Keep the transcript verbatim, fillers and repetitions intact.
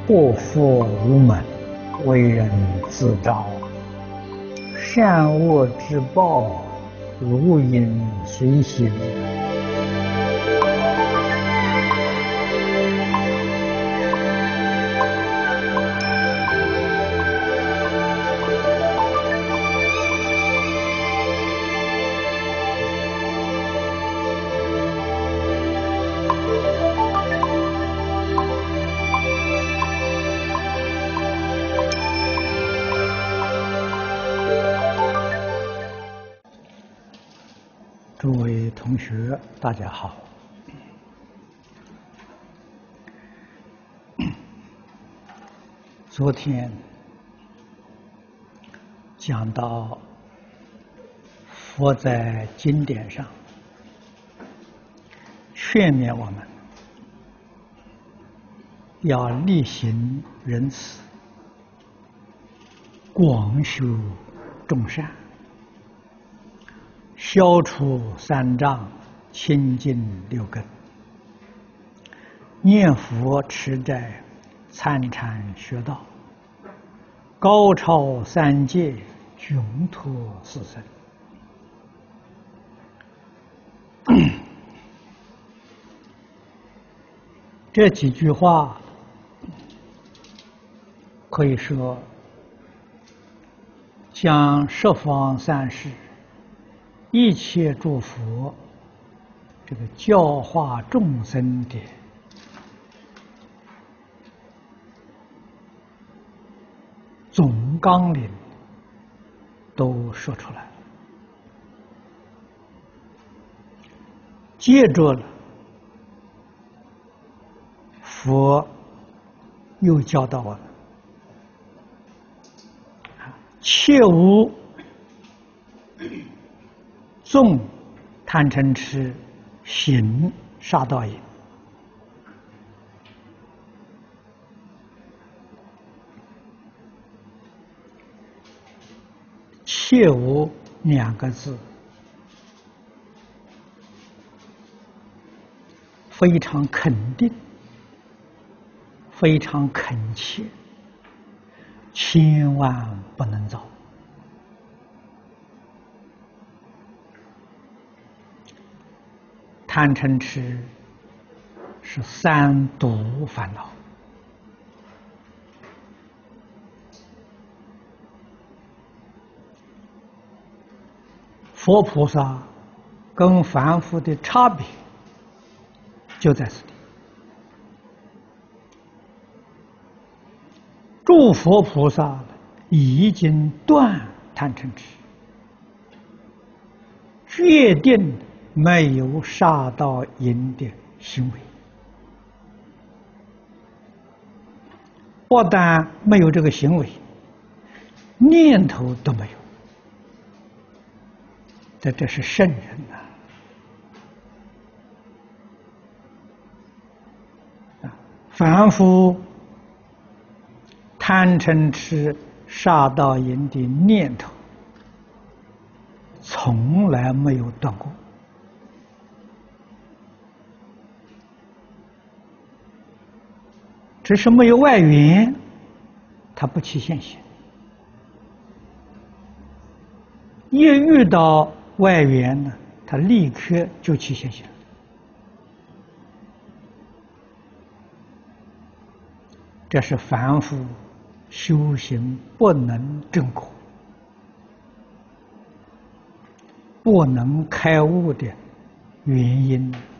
祸福无门，为人自招。善恶之报，如影随形。诸位同学，大家好。昨天讲到佛在经典上劝勉我们要力行仁慈，广修众善，消除三障，清净六根，念佛持斋，参禅学道，高超三界，穷脱四生。这几句话可以说将十方三世一切诸佛这个教化众生的总纲领都说出来了。接着了，佛又教导我们，切勿纵贪嗔痴，行杀盗淫。切勿两个字非常肯定，非常恳切，千万不能造。贪嗔痴是三毒烦恼，佛菩萨跟凡夫的差别就在此地。诸佛菩萨已经断贪嗔痴，决定没有杀盗淫的行为，不但没有这个行为，念头都没有。这这是圣人呐！啊，凡夫贪嗔痴杀盗淫的念头从来没有断过。只是没有外缘，它不起现行。一遇到外缘呢，它立刻就起现行。这是凡夫修行不能证果、不能开悟的原因